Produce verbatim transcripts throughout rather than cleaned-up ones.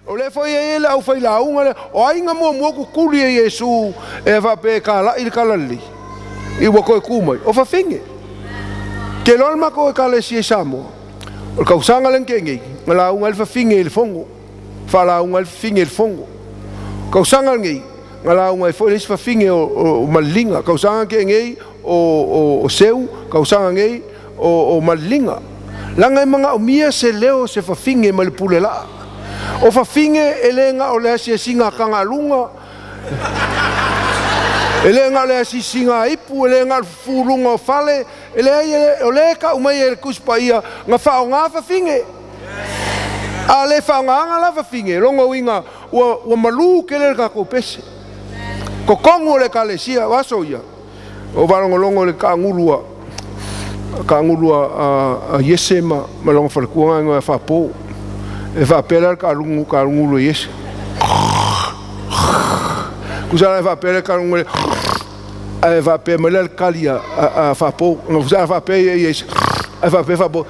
o le foi e le au fai launga le o ainga mua mua ku kuli e Yesu e va pe kala il kalali i wa ko ku mai o fa finge ke lol ma ko kala si samo o ka usanga len ke ngi launga le fa finge il fongo fa launga le finge il fongo ka usanga ngi launga foi le fa finge o malinga ka usanga ke ngi o o seu ka usanga ngi o o malinga langa mga umia se leo se fa finge mal pulela o fa finge elenga o le si singa kanga lunga elenga le si singa ipu elenga furunga fale ele o le ka umai el kuspaia nga fa nga fa finge a le fa nga la fa finge longo winga o o malu ke le ka ko pese ko kongo le kalesia wasoia o balongo longo le ka ngulua ka ngulua a yesema malongo fa kuanga nga fa po e va pela ka lungu ka lungu yes kusala va pela ka lungu e va pe melel kalia a fa po no kusala va pe yes e va pe fa po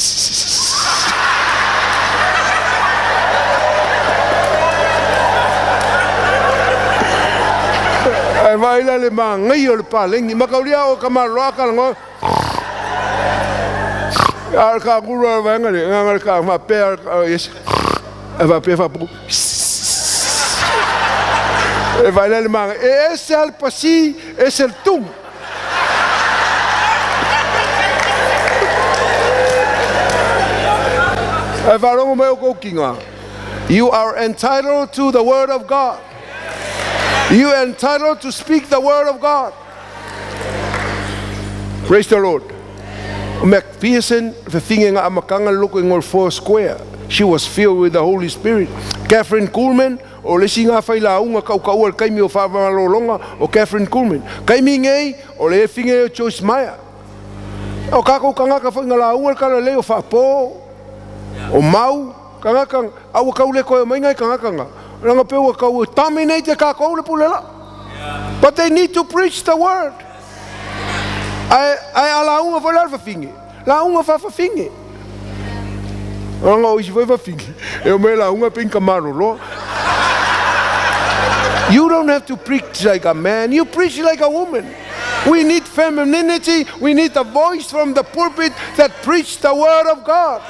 e vai la le mangi o le palengi makaulia o kamaloa ka ngo al ka guru va ngale ngale ka va pe yes e va pe fa po e vai le mang e esse al pasi esse el tum e va longo me ko kinga you are entitled to the word of God. You are entitled to speak the word of God. Praise the Lord. Macpherson, the thing in Amakanga looking on four square, she was filled with the Holy Spirit. Catherine Kuhlman, o le singa fai la unga kau kau al kaimi o whawa longa o Catherine Kuhlman. Kaimi ngei, o le finge o Joyce Meyer. O kako kangaka fai ngala unga kala leo whapo, o mau, kangaka, au kau le koe maingai kangaka nga. Ranga pewa kau dominate the kako le pulela. But they need to preach the word. Ai ai ala unga fa la finge. La unga fa fa finge. Ranga o isi fa finge. E o me la unga pinka maro lo. You don't have to preach like a man. You preach like a woman. We need femininity. We need a voice from the pulpit that preach the word of God.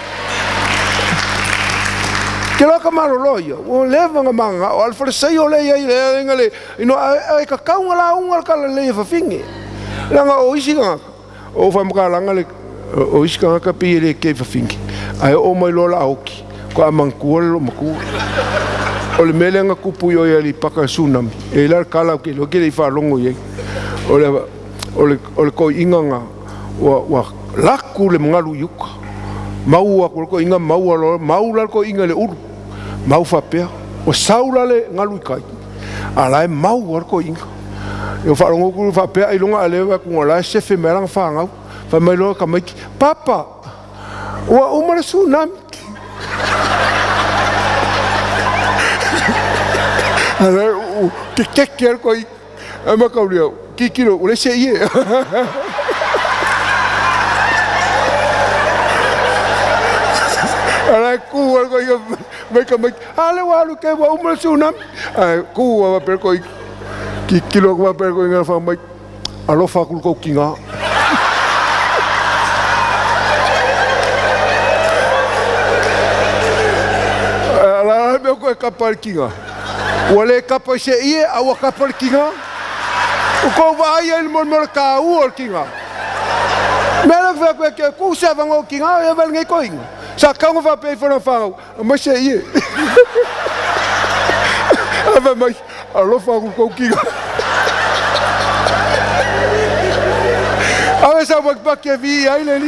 Ke la ka maro lo ia. O leva nga manga. O alfa sei o le ia ia ngale. Ino ai ka kaunga la unga ka le fa finge. Langa o isi nga. O fa mga langa le. O isi nga ka pire ke fa finge. Ai o mai lola auki. Ko amangkua lo maku. O le mele nga kupu yo ia li paka tsunami. E la kala ke lo ke le fa longo ye. O le o le o le ko inga nga. Wa wa laku le ngalu yuka. Mau ko ko inga mau lo mau la ko inga le uru. Mau fa pe. O saula le ngalu kai. Ala mau ko inga. Eu falo ngo ku fa pe ai longa ale ku ngola se fe melang fa ngau fa mai lo ka mai papa wa umar tsunami ala ke ke ke ko i ama ka ulio ki kilo ule se ye ala ku ko i mai ka mai ale wa lu ke wa umar tsunami ku wa per ko ki kilo ko per ko nga fa mai alo fa ku ko kinga ala me ko kapal kinga wale kapal se ie awa kapal kinga ko va ia il mon mon ka u kinga mera fa ko ke ku se va ngo kinga e vel ngai ko inga sa ka ngo va pe fa fa ma se ie ava mai alo fa ku ko kinga Ave sa wak pak ke vi ai leli.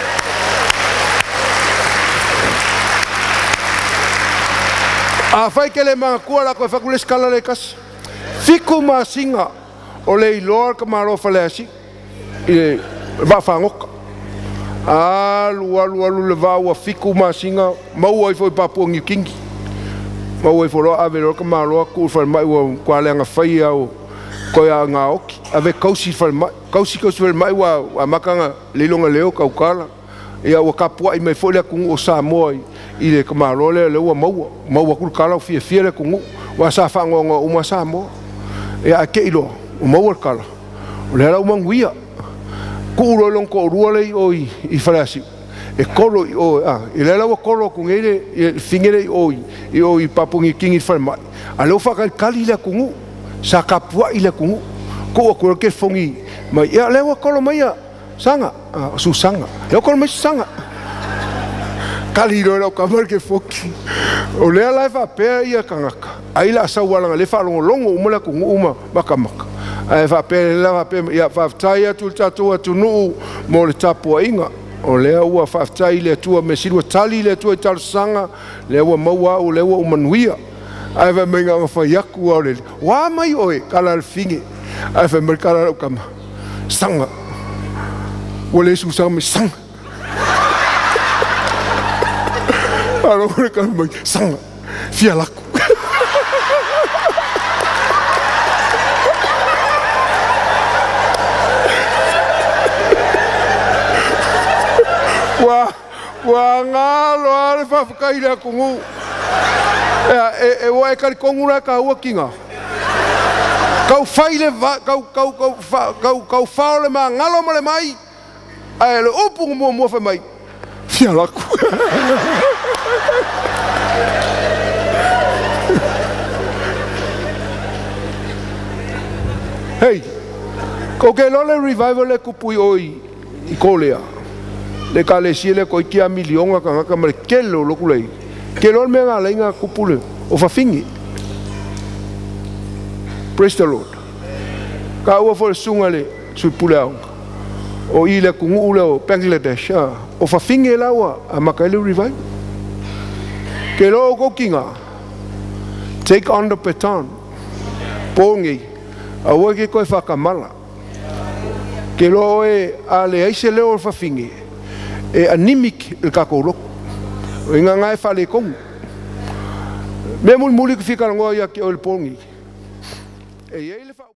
A fai ke le ma kua la ko fa ku le skala le kas. Fiku ma singa o le lor ka maro fa le asi. E va fa ngok. A lu lu lu le va wa fiku ma singa mau ai foi papu ngi kingi. Mau ai fo ave lo ka maro ku fa mai wa kwa le nga fai au ko ya nga oki ave kausi fa mai kausi kausi fa mai wa makanga le longa leo ka ukala ia wa kapua i mai folia ku o Samoa i le kamalo le le ua maua maua kul kala fia fia le kungu wa sa fa ngo uma sa mo e a ke ilo o maua kala o le la uma nguia ku lo long ko rua le o i i falasi e kolo o a i le la kolo ku ngere e fingere o i o i papungi kingi fa mai a le fa kali le kungu sa kapua i le kungu ko ko ke fongi mai ia le kolo mai sanga su sanga le kolo mai sanga kali lo lo kamar ke foki o le la fa pe ia kangaka ai la sa wala le fa longo longo uma la kungu uma makamaka ai fa pe la fa pe ia fa tai atu tatu atu nu mo le tapu inga o le ua fa tai le tua me silua tali le tua tal sanga le ua maua o le ua umanuia ai fa menga fa yaku o le wa mai oi kala fingi ai fa mer kala kama sanga o le su sanga sanga alo le kama sanga fia laku wa wa ngalo ale fa kai le kungu e e wa e kali kongu la ka wa kinga kau fai le kau kau kau kau kau fa le ma ngalo ma le mai ai le upu mo mo fa mai fia laku hey ko ke lo le revival le kupui oi i kolea le kale siele ko kia milionga ka ngaka mare kelo lokulei kelo me nga lenga kupule o fa fingi praise the lord ka o fo sunga le su pula o ile kungu ule o Bangladesh o fa fingi la wa amakale revival kelo ko kinga take on the baton pongi a wo ke ko fa kamala kelo e ale aise le o fa fingi e animic il kakoro o inga ngai fale kong me mul muli ki fika ngoa ya ki o le pongi e ele fa